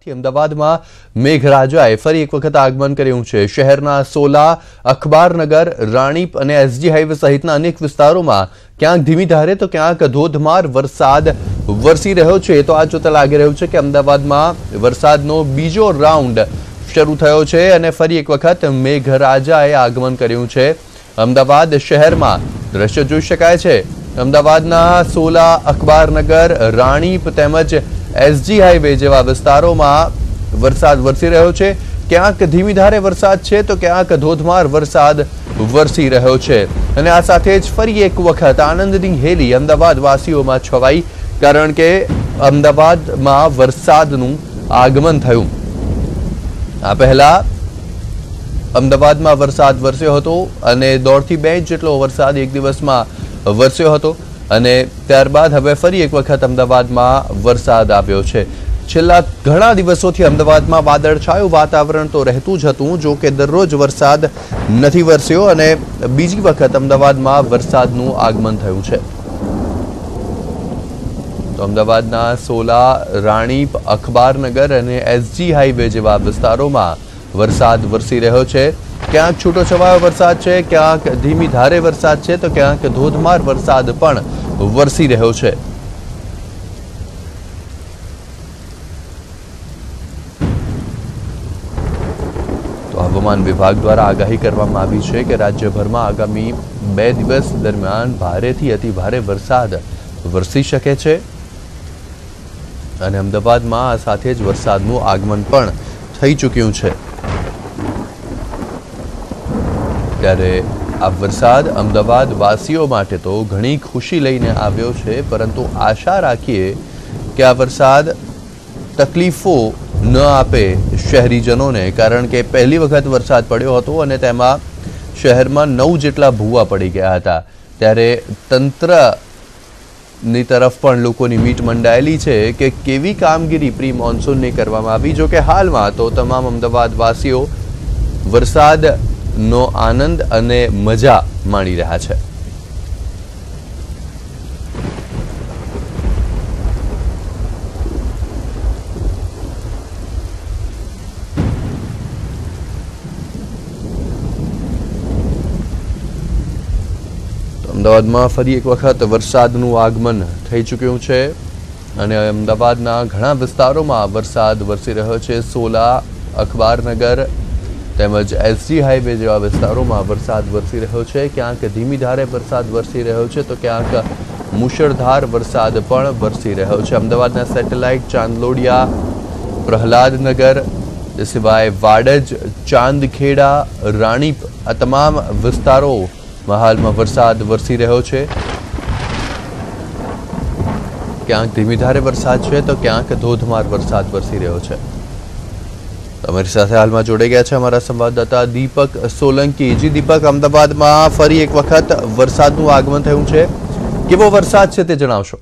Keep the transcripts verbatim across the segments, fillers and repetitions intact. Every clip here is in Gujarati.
અમદાવાદમાં મેઘરાજાએ ફરી એક વખત આગમન કર્યું છે। શહેરના સોલા, અખબારનગર, રાણીપ અને એસજી હાઈવે સહિતના અનેક વિસ્તારોમાં ક્યાંક ધીમી ધારે તો ક્યાંક ધોધમાર વરસાદ વરસી રહ્યો છે। તો આ જોતા લાગી રહ્યું છે કે અમદાવાદમાં વરસાદનો બીજો રાઉન્ડ શરૂ થયો છે અને ફરી એક વખત મેઘરાજાએ આગમન કર્યું છે। અમદાવાદ શહેરમાં દ્રશ્ય જોઈ શકાય છે। અમદાવાદના સોલા, અખબારનગર, રાણીપ તેમજ એસજી હાઈવે જેવા વિસ્તારોમાં વરસાદ વરસી રહ્યો છે। ક્યાંક ધીમી ધારે વરસાદ છે તો ક્યાંક ધોધમાર વરસાદ વરસી રહ્યો છે અને આ સાથે જ ફરી એક વખત આનંદની હેલી અમદાવાદ વાસીઓમાં છવાઈ, કારણ કે અમદાવાદમાં વરસાદનું આગમન થયું। આ પહેલા અમદાવાદમાં વરસાદ વરસ્યો હતો અને દોઢથી બે ઇંચ જેટલો વરસાદ એક દિવસમાં વરસ્યો હતો અને ત્યારબાદ હવે ફરી એક વખત અમદાવાદમાં વરસાદ આવ્યો છે। છેલ્લા ઘણા દિવસોથી અમદાવાદમાં વાદળછાયું વાતાવરણ તો રહેતું જ હતું, જો કે દરરોજ વરસાદ નથી વરસ્યો અને બીજી વખત અમદાવાદમાં વરસાદનું આગમન થયું છે। તો અમદાવાદના સોલા, રાણીપ, અખબારનગર અને એસજી હાઈવે જેવા વિસ્તારોમાં વરસાદ વરસી રહ્યો છે। ક્યાંક છૂટો છવાયો વરસાદ છે, ક્યાંક ધીમી ધારે વરસાદ છે તો ક્યાંક ધોધમાર વરસાદ પણ વરસી રહ્યો છે। તો હવામાન વિભાગ દ્વારા આગાહી કરવામાં આવી છે કે રાજ્યભરમાં આગામી બે દિવસ દરમિયાન ભારેથી અતિ ભારે વરસાદ વરસી શકે છે અને અમદાવાદમાં આ સાથે જ વરસાદનું આગમન પણ થઈ ચૂક્યું છે। ત્યારે આ વરસાદ અમદાવાદ વાસીઓ માટે તો ઘણી ખુશી લઈને આવ્યો છે, પરંતુ આશા રાખીએ કે આ વરસાદ તકલીફો ન આપે શહેરીજનોને, કારણ કે પહેલી વખત વરસાદ પડ્યો હતો અને તેમાં શહેરમાં નવ જેટલા ભૂવા પડી ગયા હતા। ત્યારે તંત્રની તરફ પણ લોકોની મીટ મંડાયેલી છે કે કેવી કામગીરી પ્રી મોન્સૂનની કરવામાં આવી। જો કે હાલમાં તો તમામ અમદાવાદ વાસીઓ વરસાદ નો આનંદ અને મજા માણી રહ્યા છે। અમદાવાદમાં ફરી એક વખત વરસાદનું આગમન થઈ ચૂક્યું છે અને અમદાવાદના ઘણા વિસ્તારોમાં વરસાદ વરસી રહ્યો છે। સોલા, અખબારનગર તેમજ એસજી હાઈવે જેવા વિસ્તારોમાં વરસાદ વરસી રહ્યો છે। ક્યાંક ધીમી ધારે વરસાદ વરસી રહ્યો છે તો ક્યાંક મુશળધાર વરસાદ પણ વરસી રહ્યો છે। અમદાવાદના સેટેલાઇટ, ચાંદલોડિયા, પ્રહલાદનગર, એ સિવાય વાડજ, ચાંદખેડા, રાણીપ આ તમામ વિસ્તારોમાં હાલમાં વરસાદ વરસી રહ્યો છે। ક્યાંક ધીમી ધારે વરસાદ છે તો ક્યાંક ધોધમાર વરસાદ વરસી રહ્યો છે। અમારી સાથે હાલમાં જોડાઈ ગયા છે અમારા સંવાદદાતા દીપક સોલંકી। જી દીપક, અમદાવાદમાં ફરી એક વખત વરસાદનું આગમન થયું છે, કેવો વરસાદ છે તે જણાવશો?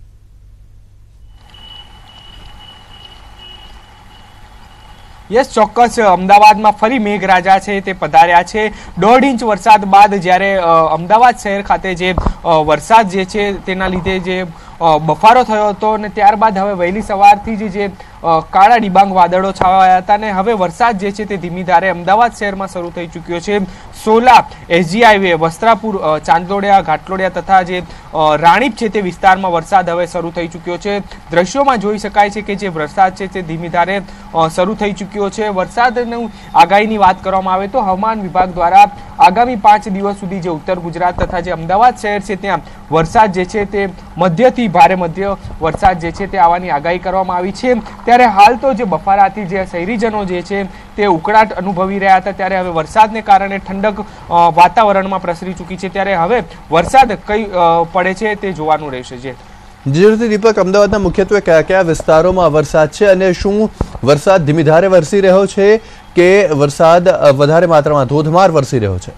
યસ, ચોક્કસ અમદાવાદમાં ફરી મેઘરાજા છે તે પધાર્યા છે। દોઢ ઇંચ વરસાદ બાદ જ્યારે અમદાવાદ શહેર ખાતે જે વરસાદ જે છે તેના લીધે જે બફારો થયો હતો અને ત્યારબાદ હવે વહેલી સવારથી જ જે કાળા ડિબાંગ વાદળો છવાયા હતા અને હવે વરસાદ જે છે તે ધીમી ધારે અમદાવાદ શહેરમાં શરૂ થઈ ચૂક્યો છે। સોલા, એસજી હાઈવે, વસ્ત્રાપુર, ચાંદલોડિયા, ઘાટલોડિયા તથા જે રાણીપ છે તે વિસ્તારમાં વરસાદ હવે શરૂ થઈ ચૂક્યો છે। દ્રશ્યોમાં જોઈ શકાય છે કે જે વરસાદ છે તે ધીમી ધારે શરૂ થઈ ચૂક્યો છે। વરસાદની આગાહીની વાત કરવામાં આવે તો હવામાન વિભાગ દ્વારા આગામી પાંચ દિવસ સુધી જે ઉત્તર ગુજરાત તથા જે અમદાવાદ શહેર છે ત્યાં વરસાદ જે છે તે મધ્યથી ભારે મધ્ય વરસાદ જે છે તે આવવાની આગાહી કરવામાં આવી છે। ત્યારે હાલ તો જે બફારાથી જે શહેરીજનો જે છે તે ઉકળાટ અનુભવી રહ્યા હતા, ત્યારે હવે વરસાદને કારણે ઠંડક વાતાવરણમાં પ્રસરી ચૂકી છે। ત્યારે હવે વરસાદ કઈ પડે છે તે જોવાનું રહેશે। જે જે રીતે દીપક, અમદાવાદના મુખ્યત્વે કયા કયા વિસ્તારોમાં વરસાદ છે અને શું વરસાદ ધીમી ધારે વરસી રહ્યો છે કે વરસાદ વધારે માત્રામાં ધોધમાર વરસી રહ્યો છે?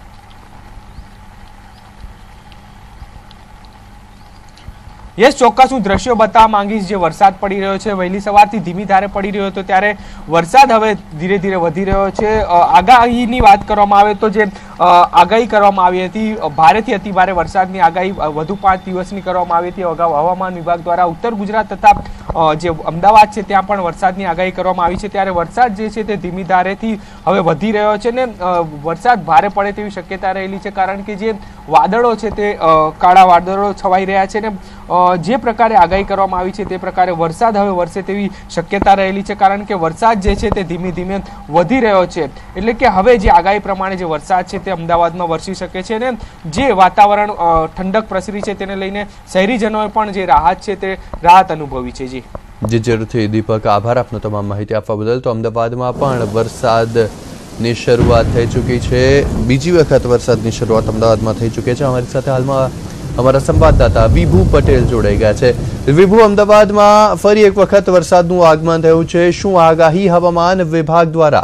યસ, ચોક્કસ હું દ્રશ્યો બતાવવા માંગીશ। જે વરસાદ પડી રહ્યો છે વહેલી સવારથી ધીમી ધારે પડી રહ્યો હતો, ત્યારે વરસાદ હવે ધીરે ધીરે વધી રહ્યો છે। આગાહીની વાત કરવામાં આવે તો જે આગાહી કરવામાં આવી હતી, ભારેથી અતિ ભારે વરસાદની આગાહી વધુ પાંચ દિવસની કરવામાં આવી હતી. અગાઉ હવામાન વિભાગ દ્વારા ઉત્તર ગુજરાત તથા જે અમદાવાદ છે ત્યાં પણ વરસાદની આગાહી કરવામાં આવી છે. ત્યારે વરસાદ જે છે તે ધીમી ધારેથી હવે વધી રહ્યો છે ને વરસાદ ભારે પડે તેવી શક્યતા રહેલી છે, કારણ કે જે વાદળો છે તે કાળા વાદળો છવાઈ રહ્યા છે ને જે પ્રકારે આગાહી કરવામાં આવી છે તે પ્રકારે વરસાદ હવે વરસે તેવી શક્યતા રહેલી છે, કારણ કે વરસાદ જે છે તે ધીમે ધીમે વધી રહ્યો છે. એટલે કે હવે જે આગાહી પ્રમાણે જે વરસાદ છે તે અમદાવાદમાં વરસી શકે છે ને જે વાતાવરણ ઠંડક પ્રસરી છે તેને લઈને શહેરીજનોએ પણ જે રાહત છે તે રાહત અનુભવી છે. જી જી જરૂરથી દીપક, આભાર આપનો તમામ માહિતી આપવા બદલ. તો અમદાવાદમાં પણ વરસાદની શરૂઆત થઈ ચૂકી છે, બીજી વખત વરસાદની શરૂઆત અમદાવાદમાં થઈ ચૂકી છે. અમારી સાથે હાલમાં અમારા સંવાદદાતા વિભુ પટેલ જોડાઈ ગયા છે. વિભુ, અમદાવાદમાં ફરી એક વખત વરસાદનું આગમન થયું છે, શું આગાહી હવામાન વિભાગ દ્વારા?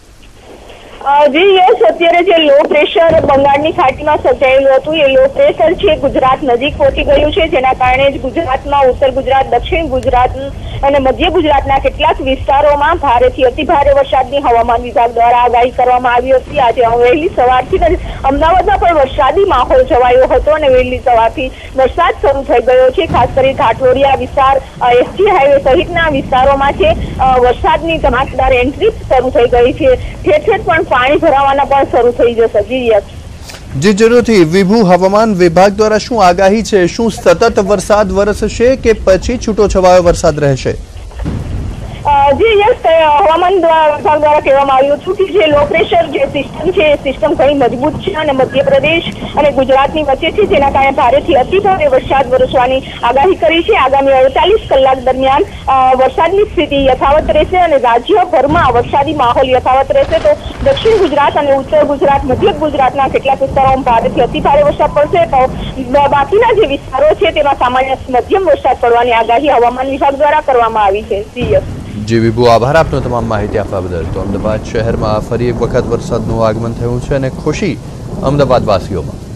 જી યસ, અત્યારે જે લો પ્રેશર બંગાળની ખાડીમાં સર્જાયેલું હતું એ લો પ્રેશર છે ગુજરાત નજીક પહોંચી ગયું છે, જેના કારણે જ ગુજરાતમાં ઉત્તર ગુજરાત, દક્ષિણ ગુજરાત અને મધ્ય ગુજરાતના કેટલાક વિસ્તારોમાં ભારેથી અતિ ભારે વરસાદની હવામાન વિભાગ દ્વારા આગાહી કરવામાં આવી હતી. આજે વહેલી સવારથી જ અમદાવાદમાં પણ વરસાદી માહોલ છવાયો હતો અને વહેલી સવારથી વરસાદ શરૂ થઈ ગયો છે. ખાસ કરી ઘાટલોડિયા વિસ્તાર, એસજી હાઈવે સહિતના વિસ્તારોમાં છે વરસાદની ધમાકેદાર એન્ટ્રી શરૂ થઈ ગઈ છે. ઠેર ઠેર પણ પાણી ભરાવાના પણ શરૂ થઈ જશે. જી યસ જી જરૂરથી. વિભુ, હવામાન વિભાગ દ્વારા શું આગાહી છે? શું સતત વરસાદ વરસશે કે પછી છૂટો છવાયો વરસાદ રહેશે? જી યસ, હવામાન વિભાગ દ્વારા કહેવામાં આવ્યું હતું કે જે લો પ્રેશર જે સિસ્ટમ છે એ સિસ્ટમ ઘણી મજબૂત છે અને મધ્યપ્રદેશ અને ગુજરાતની વચ્ચે છે, જેના કારણે ભારેથી અતિ ભારે વરસાદ વરસવાની આગાહી કરી છે. આગામી અડતાલીસ કલાક દરમિયાન વરસાદની સ્થિતિ યથાવત રહેશે અને રાજ્યભરમાં વરસાદી માહોલ યથાવત રહેશે. તો દક્ષિણ ગુજરાત અને ઉત્તર ગુજરાત, મધ્ય ગુજરાતના કેટલાક વિસ્તારોમાં ભારેથી અતિ ભારે વરસાદ પડશે, તો બાકીના જે વિસ્તારો છે તેમાં સામાન્ય મધ્યમ વરસાદ પડવાની આગાહી હવામાન વિભાગ દ્વારા કરવામાં આવી છે. જી યસ જી વિભુ, આભાર આપનો તમામ માહિતી આપવા બદલ. તો અમદાવાદ શહેરમાં ફરી એક વખત વરસાદનું આગમન થયું છે અને ખુશી અમદાવાદ વાસીઓમાં.